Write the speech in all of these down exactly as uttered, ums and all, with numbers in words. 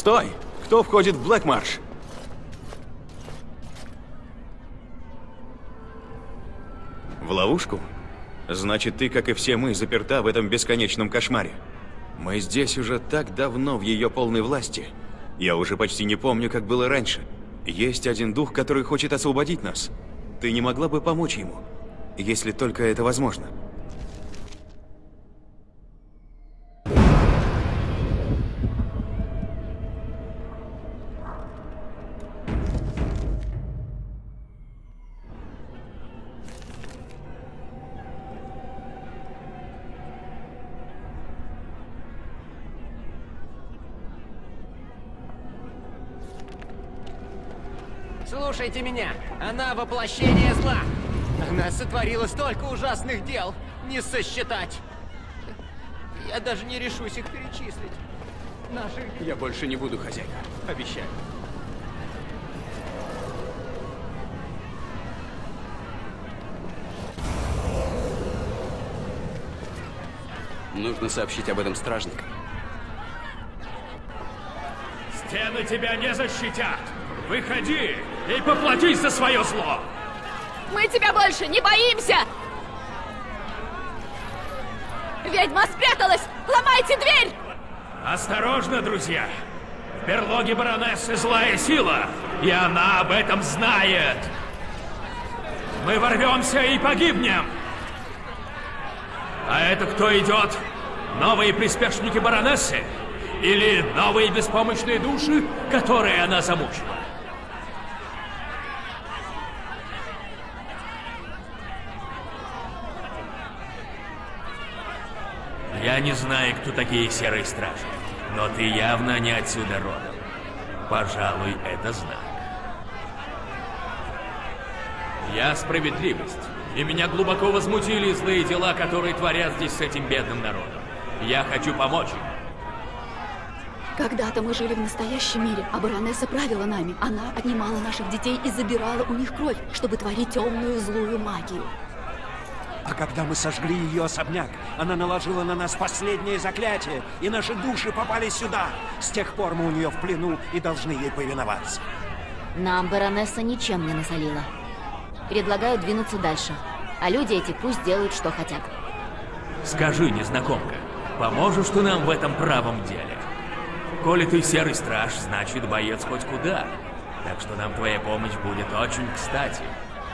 Стой! Кто входит в Блэкмарш? В ловушку? Значит, ты, как и все мы, заперта в этом бесконечном кошмаре. Мы здесь уже так давно в ее полной власти. Я уже почти не помню, как было раньше. Есть один дух, который хочет освободить нас. Ты не могла бы помочь ему, если только это возможно? Слушайте меня, она воплощение зла. Она сотворила столько ужасных дел, не сосчитать. Я даже не решусь их перечислить. Наши... Я больше не буду хозяйка, обещаю. Нужно сообщить об этом стражникам. Стены тебя не защитят! Выходи и поплатись за свое зло! Мы тебя больше не боимся! Ведьма спряталась! Ломайте дверь! Осторожно, друзья! В берлоге баронессы злая сила, и она об этом знает! Мы ворвемся и погибнем! А это кто идет? Новые приспешники баронессы? Или новые беспомощные души, которые она замучила? Я не знаю, кто такие серые стражи, но ты явно не отсюда родом. Пожалуй, это знак. Я справедливость, и меня глубоко возмутили злые дела, которые творят здесь с этим бедным народом. Я хочу помочь им. Когда-то мы жили в настоящем мире, а баронесса правила нами. Она отнимала наших детей и забирала у них кровь, чтобы творить темную злую магию. А когда мы сожгли ее особняк, она наложила на нас последнее заклятие, и наши души попали сюда. С тех пор мы у нее в плену и должны ей повиноваться. Нам баронесса ничем не насолила. Предлагаю двинуться дальше, а люди эти пусть делают, что хотят. Скажи, незнакомка, поможешь ты нам в этом правом деле? Коли ты серый страж, значит боец хоть куда. Так что нам твоя помощь будет очень кстати.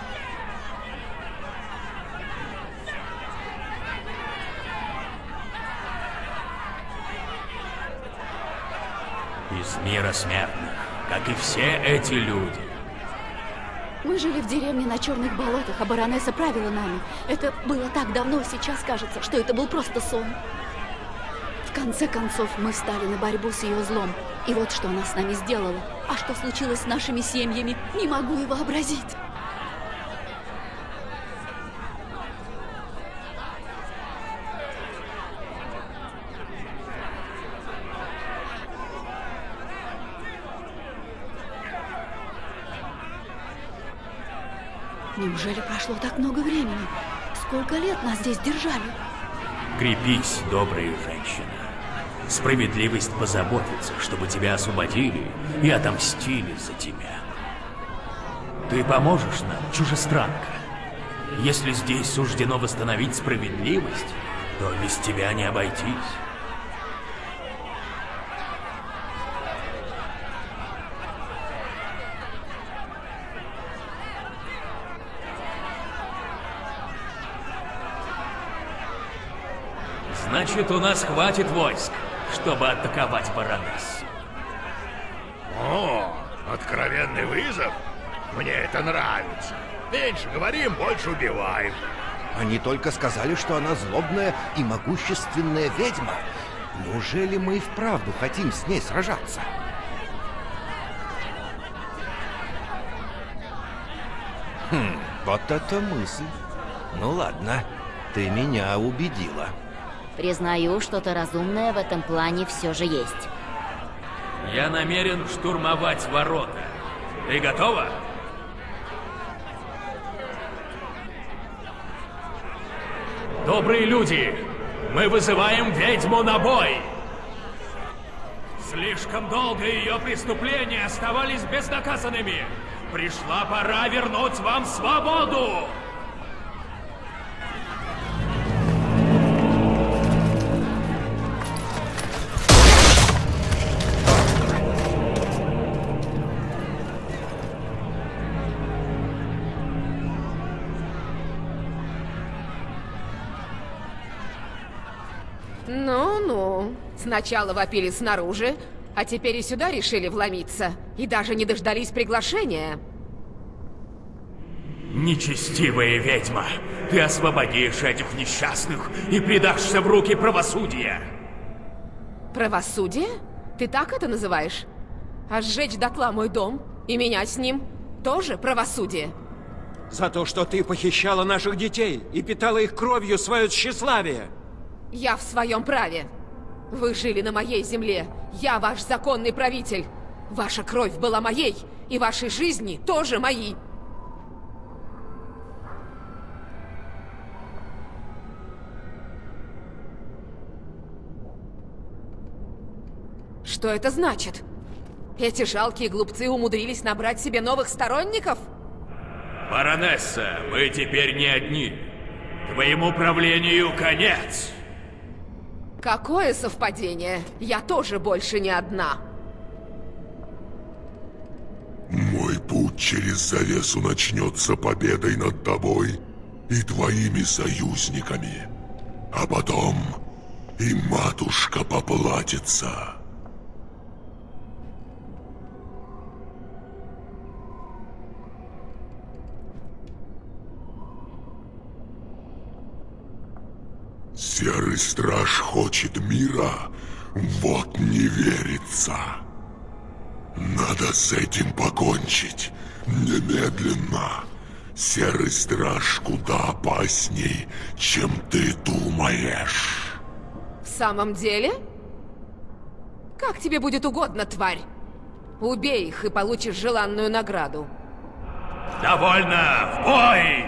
Из мира смертных, как и все эти люди. Мы жили в деревне на черных болотах, а баронесса правила нами. Это было так давно, сейчас кажется, что это был просто сон. В конце концов, мы встали на борьбу с ее злом. И вот что она с нами сделала. А что случилось с нашими семьями, не могу и вообразить. Неужели прошло так много времени? Сколько лет нас здесь держали? Крепись, добрая женщина. Справедливость позаботится, чтобы тебя освободили и отомстили за тебя. Ты поможешь нам, чужестранка? Если здесь суждено восстановить справедливость, то без тебя не обойтись. Значит, у нас хватит войск, чтобы атаковать баронессу. О, откровенный вызов? Мне это нравится. Меньше говорим, больше убиваем. Они только сказали, что она злобная и могущественная ведьма. Неужели мы и вправду хотим с ней сражаться? Хм, вот это мысль. Ну ладно, ты меня убедила. Признаю, что-то разумное в этом плане все же есть. Я намерен штурмовать ворота. Ты готова? Добрые люди, мы вызываем ведьму на бой! Слишком долго ее преступления оставались безнаказанными. Пришла пора вернуть вам свободу! Ну-ну. Сначала вопили снаружи, а теперь и сюда решили вломиться. И даже не дождались приглашения. Нечестивая ведьма, ты освободишь этих несчастных и предашься в руки правосудия. Правосудие? Ты так это называешь? А сжечь дотла мой дом и меня с ним тоже правосудие? За то, что ты похищала наших детей и питала их кровью свое тщеславие. Я в своем праве. Вы жили на моей земле. Я ваш законный правитель. Ваша кровь была моей, и ваши жизни тоже мои. Что это значит? Эти жалкие глупцы умудрились набрать себе новых сторонников? Баронесса, вы теперь не одни. Твоему правлению конец. Какое совпадение? Я тоже больше не одна. Мой путь через завесу начнется победой над тобой и твоими союзниками. А потом и матушка поплатится. Серый страж хочет мира, вот не верится. Надо с этим покончить немедленно. Серый страж куда опасней, чем ты думаешь. В самом деле? Как тебе будет угодно, тварь. Убей их и получишь желанную награду. Довольно! В бой!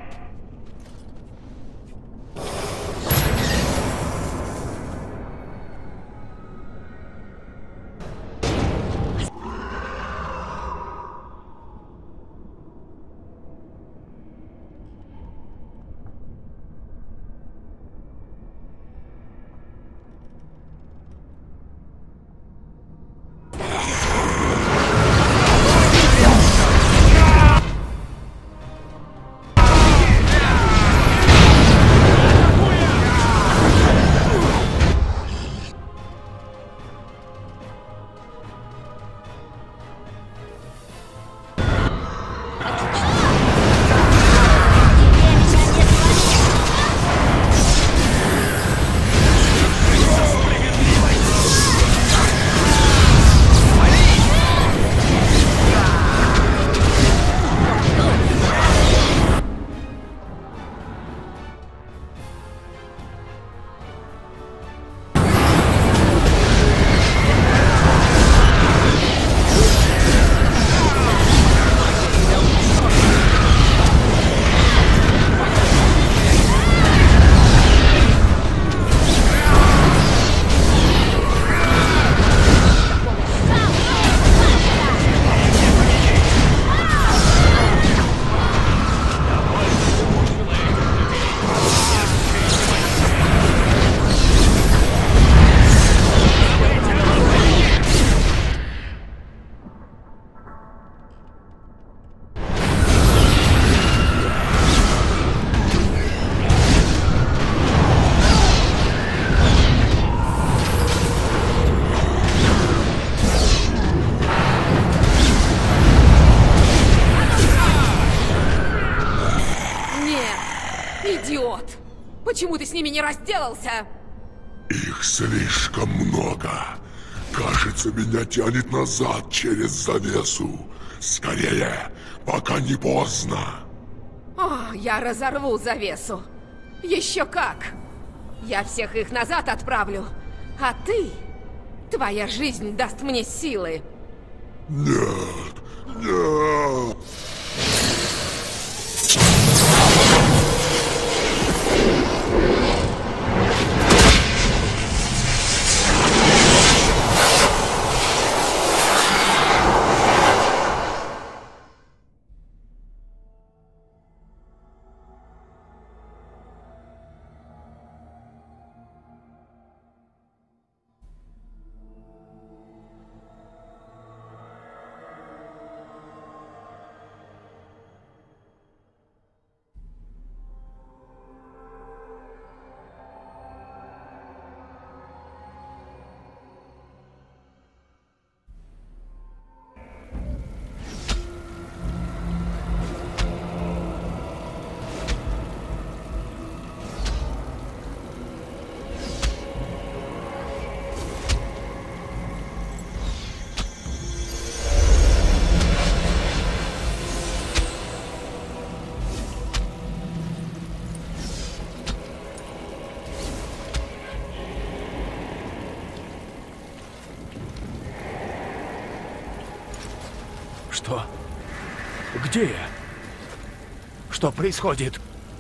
Идиот! Почему ты с ними не разделался? Их слишком много. Кажется, меня тянет назад через завесу. Скорее, пока не поздно. О, я разорву завесу. Еще как! Я всех их назад отправлю. А ты... Твоя жизнь даст мне силы. Нет, нет. Что? Где я? Что происходит?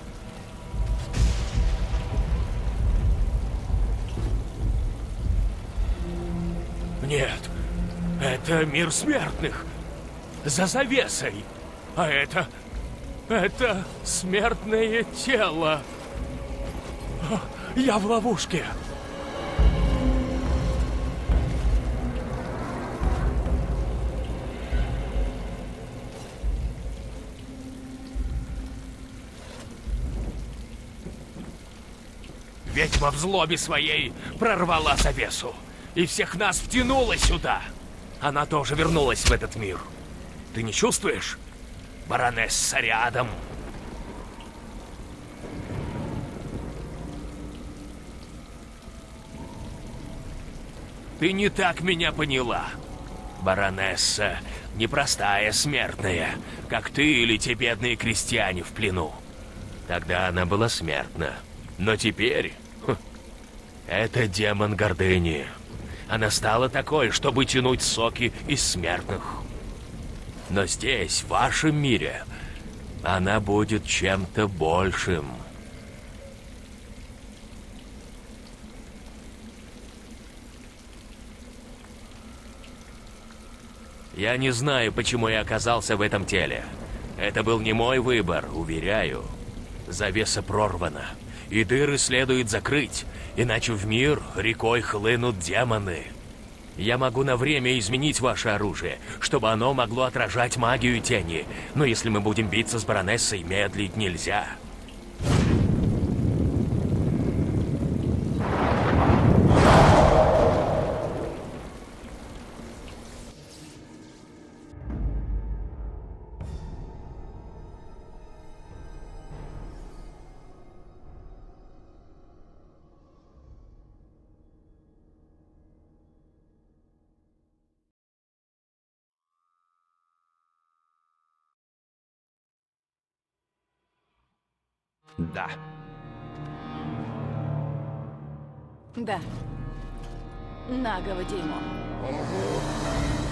Нет, это мир смертных. За завесой. А это... это смертное тело. Я в ловушке. Ведьма в злобе своей прорвала завесу и всех нас втянула сюда. Она тоже вернулась в этот мир. Ты не чувствуешь? Баронесса рядом. Ты не так меня поняла. Баронесса непростая смертная, как ты или те бедные крестьяне в плену. Тогда она была смертна. Но теперь... Хм, это демон гордыни. Она стала такой, чтобы тянуть соки из смертных. Но здесь, в вашем мире, она будет чем-то большим. Я не знаю, почему я оказался в этом теле. Это был не мой выбор, уверяю. Завеса прорвана, и дыры следует закрыть, иначе в мир рекой хлынут демоны. Я могу на время изменить ваше оружие, чтобы оно могло отражать магию тени. Но если мы будем биться с баронессой, медлить нельзя. Да. Да. Нагово дерьмо.